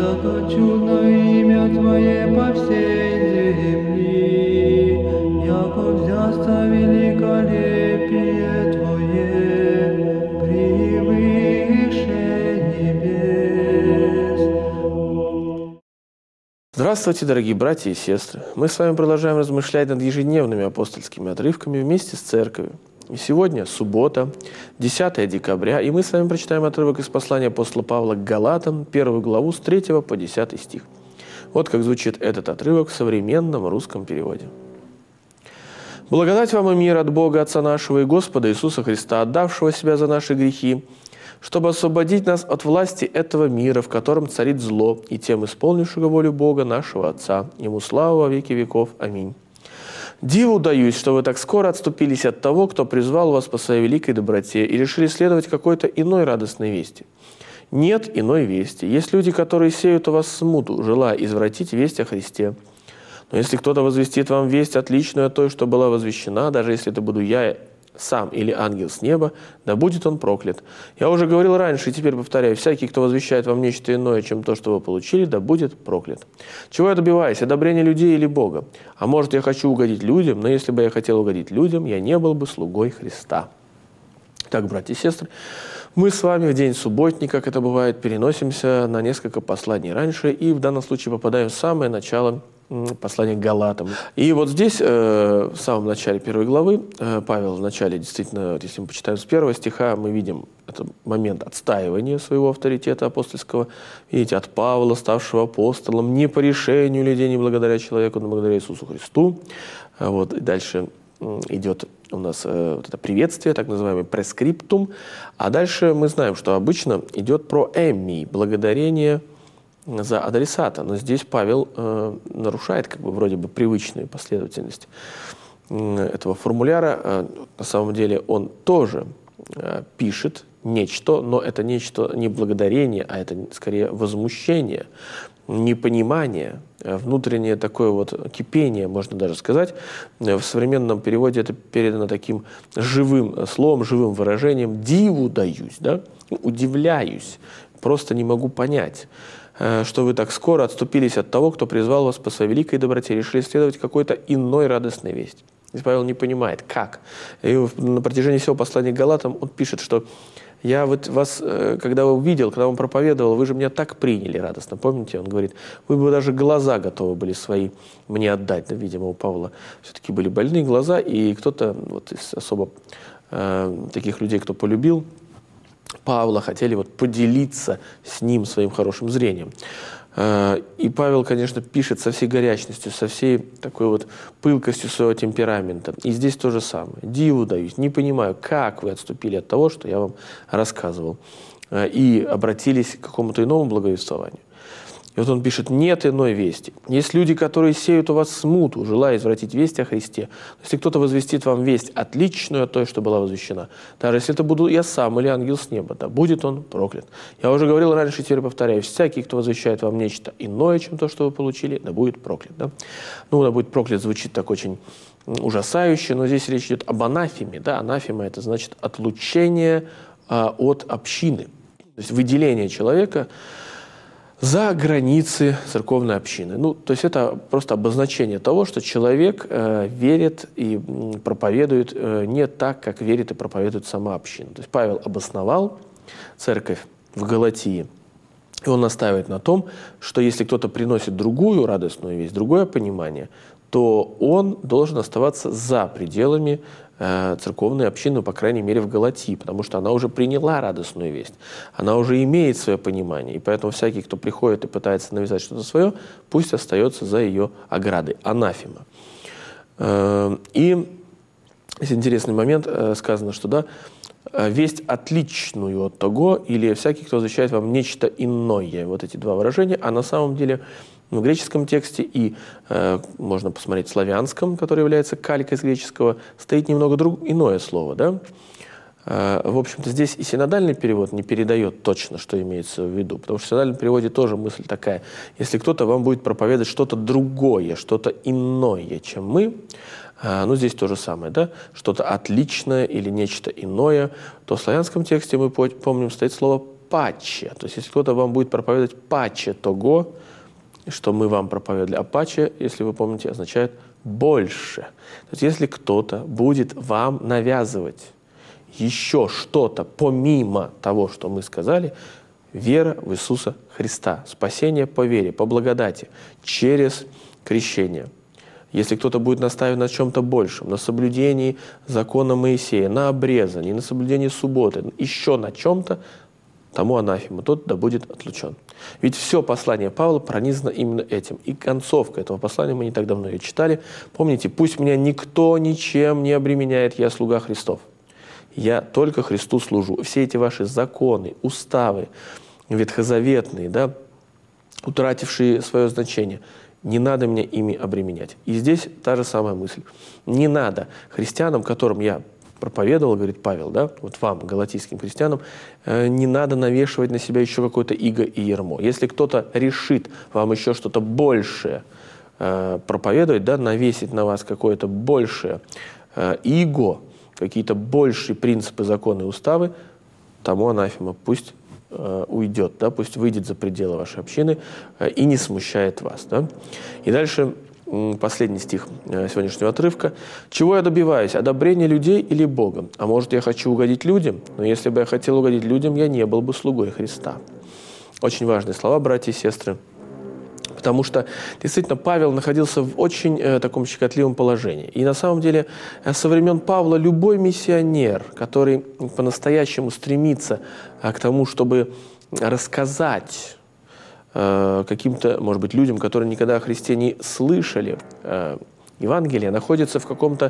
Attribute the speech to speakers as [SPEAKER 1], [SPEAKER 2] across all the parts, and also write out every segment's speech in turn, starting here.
[SPEAKER 1] яко чудно имя Твое по всей земли, яко взясто великолепие Твое превыше небес.
[SPEAKER 2] Здравствуйте, дорогие братья и сестры! Мы с вами продолжаем размышлять над ежедневными апостольскими отрывками вместе с церковью. И сегодня суббота, 10 декабря, и мы с вами прочитаем отрывок из послания апостола Павла к Галатам, 1 главу с 3 по 10 стих. Вот как звучит этот отрывок в современном русском переводе. «Благодать вам и мир от Бога Отца нашего и Господа Иисуса Христа, отдавшего себя за наши грехи, чтобы освободить нас от власти этого мира, в котором царит зло, и тем исполнившего волю Бога нашего Отца. Ему слава во веки веков. Аминь. Диву даюсь, что вы так скоро отступились от того, кто призвал вас по своей великой доброте, и решили следовать какой-то иной радостной вести. Нет иной вести. Есть люди, которые сеют у вас смуту, желая извратить весть о Христе. Но если кто-то возвестит вам весть, отличную от той, что была возвещена, даже если это буду я сам или ангел с неба, да будет он проклят. Я уже говорил раньше и теперь повторяю, всякий, кто возвещает вам нечто иное, чем то, что вы получили, да будет проклят. Чего я добиваюсь? Одобрения людей или Бога? А может, я хочу угодить людям, но если бы я хотел угодить людям, я не был бы слугой Христа». Так, братья и сестры, мы с вами в день субботний, как это бывает, переносимся на несколько посланий раньше и в данном случае попадаем в самое начало послание к Галатам. И вот здесь, в самом начале первой главы, Павел в начале, действительно, если мы почитаем с первого стиха, мы видим этот момент отстаивания своего авторитета апостольского. Видите, от Павла, ставшего апостолом, не по решению людей, не благодаря человеку, но благодаря Иисусу Христу. Вот, и дальше идет у нас вот это приветствие, так называемый прескриптум. А дальше мы знаем, что обычно идет проэммий, благодарение за адресата, но здесь Павел нарушает как бы вроде бы привычную последовательность этого формуляра. На самом деле он тоже пишет нечто, но это нечто не благодарение, а это скорее возмущение, непонимание, внутреннее такое вот кипение, можно даже сказать. В современном переводе это передано таким живым словом, живым выражением. «Диву даюсь», да? Удивляюсь, просто не могу понять, что вы так скоро отступились от того, кто призвал вас по своей великой доброте, решили следовать какой-то иной радостной вести. Здесь Павел не понимает, как. И на протяжении всего послания к Галатам он пишет, что «я вот вас, когда увидел, когда вам проповедовал, вы же меня так приняли радостно». Помните, он говорит, вы бы даже глаза готовы были свои мне отдать. Да, видимо, у Павла все-таки были больные глаза, и кто-то вот из особо таких людей, кто полюбил Павла, хотели вот поделиться с ним своим хорошим зрением. И Павел, конечно, пишет со всей горячностью, со всей такой вот пылкостью своего темперамента. И здесь то же самое. Диву даюсь, не понимаю, как вы отступили от того, что я вам рассказывал, и обратились к какому-то иному благовествованию. И вот он пишет, нет иной вести. Есть люди, которые сеют у вас смуту, желая извратить весть о Христе. Если кто-то возвестит вам весть, отличную от той, что была возвещена, даже если это буду я сам или ангел с неба, да будет он проклят. Я уже говорил раньше, теперь повторяю, всякий, кто возвещает вам нечто иное, чем то, что вы получили, да будет проклят. Да? Ну, да будет проклят, звучит так очень ужасающе, но здесь речь идет об анафеме. Да? Анафема – это значит отлучение от общины, то есть выделение человека за границы церковной общины. Ну, то есть это просто обозначение того, что человек верит и проповедует не так, как верит и проповедует сама община. То есть Павел обосновал церковь в Галатии, и он настаивает на том, что если кто-то приносит другую радостную весть, другое понимание, то он должен оставаться за пределами церковной общины, по крайней мере, в Галатии, потому что она уже приняла радостную весть, она уже имеет свое понимание, и поэтому всякий, кто приходит и пытается навязать что-то свое, пусть остается за ее оградой. Анафема. И есть интересный момент, сказано, что да, весть отличную от того, или всякий, кто возвещает вам нечто иное. Вот эти два выражения, а на самом деле в греческом тексте и можно посмотреть в славянском, который является калькой из греческого, стоит немного иное слово. Да? В общем-то, здесь и синодальный перевод не передает точно, что имеется в виду, потому что в синодальном переводе тоже мысль такая. Если кто-то вам будет проповедовать что-то другое, что-то иное, чем мы, ну, здесь то же самое, да, что-то отличное или нечто иное, то в славянском тексте, мы помним, стоит слово паче. То есть, если кто-то вам будет проповедовать паче того, что мы вам проповедовали. А паче, если вы помните, означает больше. То есть, если кто-то будет вам навязывать еще что-то помимо того, что мы сказали, вера в Иисуса Христа, спасение по вере, по благодати, через крещение. Если кто-то будет настаивать на чем-то большем, на соблюдении закона Моисея, на обрезании, на соблюдении субботы, еще на чем-то, тому анафема, тот да будет отлучен. Ведь все послание Павла пронизано именно этим. И концовка этого послания, мы не так давно ее читали. Помните, пусть меня никто ничем не обременяет, я слуга Христов. Я только Христу служу. Все эти ваши законы, уставы, ветхозаветные, да, утратившие свое значение, не надо меня ими обременять. И здесь та же самая мысль. Не надо христианам, которым я проповедовал, говорит Павел, да, вот вам, галатийским христианам, не надо навешивать на себя еще какое-то иго и ярмо. Если кто-то решит вам еще что-то большее проповедовать, да, навесить на вас какое-то большее иго, какие-то большие принципы, законы и уставы, тому анафема, пусть уйдет, да, пусть выйдет за пределы вашей общины и не смущает вас. Да. И дальше последний стих сегодняшнего отрывка. «Чего я добиваюсь? Одобрения людей или Бога? А может, я хочу угодить людям? Но если бы я хотел угодить людям, я не был бы слугой Христа». Очень важные слова, братья и сестры. Потому что, действительно, Павел находился в очень таком щекотливом положении. И на самом деле, со времен Павла любой миссионер, который по-настоящему стремится к тому, чтобы рассказать каким-то, может быть, людям, которые никогда о Христе не слышали Евангелие, находится в каком-то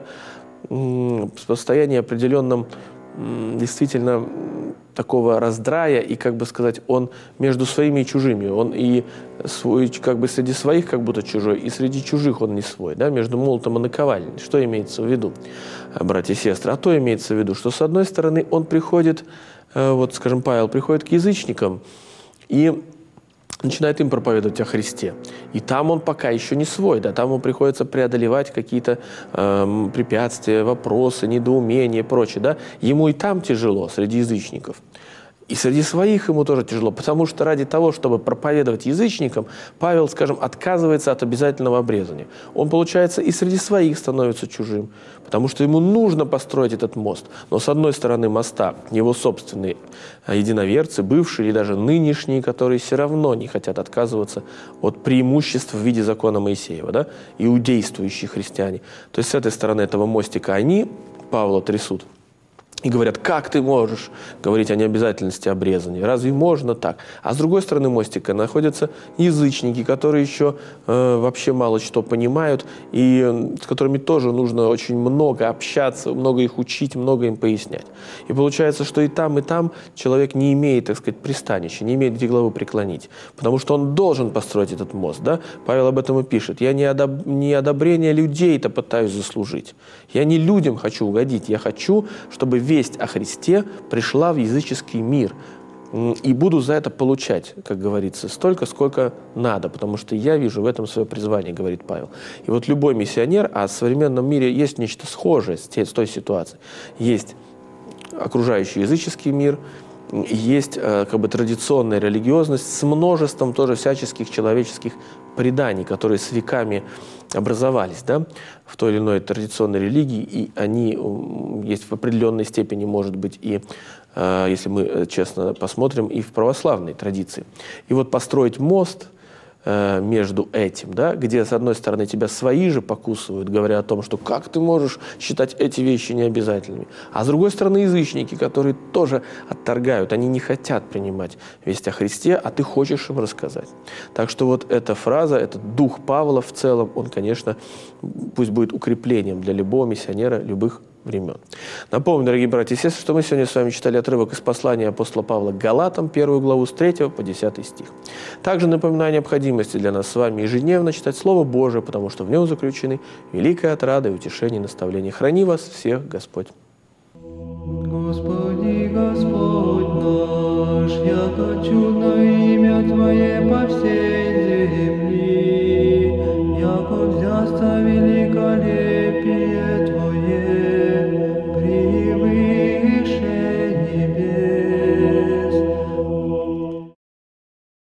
[SPEAKER 2] состоянии определенном, действительно, такого раздрая, и, как бы сказать, он между своими и чужими. Он и свой, как бы среди своих как будто чужой, и среди чужих он не свой, да, между молотом и наковальней. Что имеется в виду, братья и сестры? А то имеется в виду, что, с одной стороны, он приходит, вот, скажем, Павел приходит к язычникам и начинает им проповедовать о Христе. И там он пока еще не свой, да, там ему приходится преодолевать какие-то препятствия, вопросы, недоумения и прочее, да. Ему и там тяжело, среди язычников. И среди своих ему тоже тяжело, потому что ради того, чтобы проповедовать язычникам, Павел, скажем, отказывается от обязательного обрезания. Он, получается, и среди своих становится чужим, потому что ему нужно построить этот мост. Но с одной стороны моста его собственные единоверцы, бывшие или даже нынешние, которые все равно не хотят отказываться от преимуществ в виде закона Моисеева, да, иудействующие христиане. То есть с этой стороны этого мостика они Павла трясут. И говорят, как ты можешь говорить о необязательности обрезания? Разве можно так? А с другой стороны мостика находятся язычники, которые еще вообще мало что понимают, и с которыми тоже нужно очень много общаться, много их учить, много им пояснять. И получается, что и там человек не имеет, так сказать, пристанища, не имеет где голову преклонить, потому что он должен построить этот мост. Да? Павел об этом и пишет. Я не одобрение людей-то пытаюсь заслужить. Я не людям хочу угодить, я хочу, чтобы весть о Христе пришла в языческий мир. И буду за это получать, как говорится, столько, сколько надо, потому что я вижу в этом свое призвание, говорит Павел. И вот любой миссионер, а в современном мире есть нечто схожее с той ситуацией. Есть окружающий языческий мир, есть как бы традиционная религиозность с множеством тоже всяческих человеческих преданий, которые с веками образовались, да, в той или иной традиционной религии, и они есть в определенной степени, может быть, и, если мы честно посмотрим, и в православной традиции. И вот построить мост между этим, да, где, с одной стороны, тебя свои же покусывают, говоря о том, что как ты можешь считать эти вещи необязательными, а с другой стороны, язычники, которые тоже отторгают, они не хотят принимать весть о Христе, а ты хочешь им рассказать. Так что вот эта фраза, этот дух Павла в целом, он, конечно, пусть будет укреплением для любого миссионера любых времен. Напомню, дорогие братья и сестры, что мы сегодня с вами читали отрывок из послания апостола Павла к Галатам, 1 главу с 3 по 10 стих. Также напоминаю о необходимости для нас с вами ежедневно читать Слово Божие, потому что в нем заключены великая отрада и утешение и наставление. Храни вас всех Господь.
[SPEAKER 1] Господи, Господь наш, яко чудно